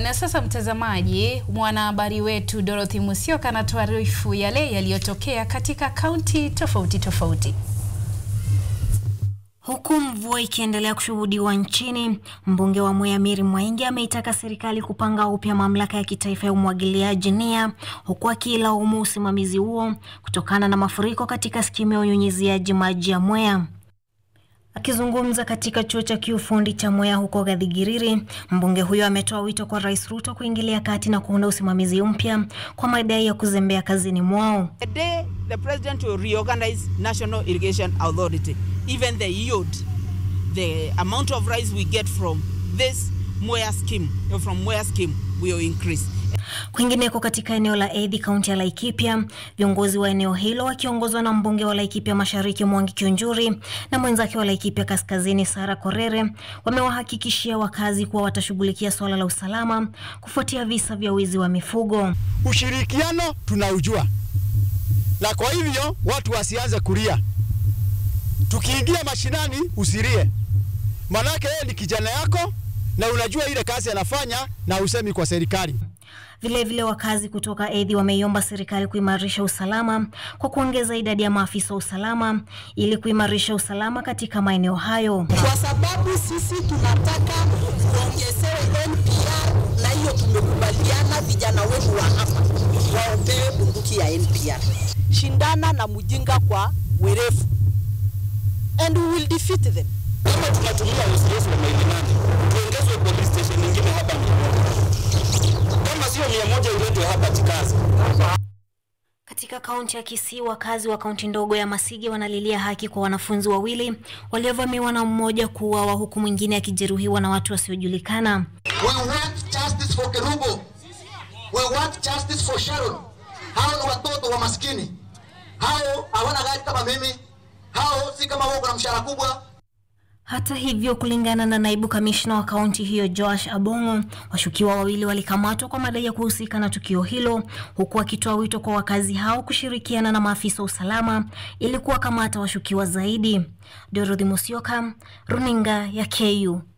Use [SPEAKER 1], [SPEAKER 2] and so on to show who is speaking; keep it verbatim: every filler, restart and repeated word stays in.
[SPEAKER 1] Na sasa mtazamaji, mwanahabari wetu Dorothy Musyoka anatuarifu yale yaliyotokea katika kaunti tofauti tofauti.
[SPEAKER 2] Huku mvua ikiendelea kushuhudiwa nchini, mbunge wa Mwea Mary Mwaingi ameitaka serikali kupanga upya mamlaka ya kitaifa ya umwagiliaji N E A, huku akilaumu usimamizi huo kutokana na mafuriko katika skimu ya unyunyiziaji maji ya Mwea. Akizungumza katika chuo cha kiufundi cha Mwea huko Gathigiriri, mbunge huyo ametoa wito kwa Rais Ruto kuingilia kati na kuunda usimamizi mpya kwa madai ya kuzembea kazini mwao.
[SPEAKER 3] The day the president will reorganize National Irrigation Authority, even the yield, the amount of rice we get from this Mwea scheme, from Mwea scheme, will increase.
[SPEAKER 2] Kwingineko katika eneo la Edhi, kaunti ya Laikipia, viongozi wa eneo hilo wakiongozwa na mbunge wa Laikipia Mashariki Mwangi Kiunjuri na mwenzake wa Laikipia Kaskazini Sara Korere wamewahakikishia wakazi kuwa watashughulikia swala la usalama kufuatia visa vya wizi wa mifugo.
[SPEAKER 4] Ushirikiano tunaujua, na kwa hivyo watu wasianze kulia. Tukiingia mashinani usirie, manake yeye ni kijana yako na unajua ile kazi anafanya na usemi kwa serikali.
[SPEAKER 2] Vile vile wakazi kutoka Edhi wameiomba serikali kuimarisha usalama kwa kuongeza idadi ya maafisa wa usalama ili kuimarisha usalama katika maeneo hayo.
[SPEAKER 5] Kwa sababu sisi tunataka kuongezewe N P R, na hiyo tumekubaliana vijana wetu wa hapa waombewe bunduki ya N P R. Shindana na mjinga kwa werefu, and we will defeat them.
[SPEAKER 6] Kama tunatumia usiwezi wa maili nane, tuongezwe police station nyingine hapa mjini. Kama sio mia moja uletwe hapa Tikazi.
[SPEAKER 2] Katika kaunti ya Kisii, wakazi wa kaunti ndogo ya Masige wanalilia haki kwa wanafunzi wawili waliovamiwa na mmoja kuuawa huku mwingine akijeruhiwa na watu wasiojulikana.
[SPEAKER 7] We want justice for Kerubo. We want justice for Sharon. Hao ni watoto wa maskini. Hao hawana gari kama mimi. Hao si kama wao na mshahara kubwa.
[SPEAKER 2] Hata hivyo, kulingana na naibu kamishna wa kaunti hiyo Josh Abongo, washukiwa wawili walikamatwa kwa madai ya kuhusika na tukio hilo, huku akitoa wito kwa wakazi hao kushirikiana na maafisa usalama ili kuwakamata washukiwa zaidi. Dorothy Musyoka, Runinga ya K U.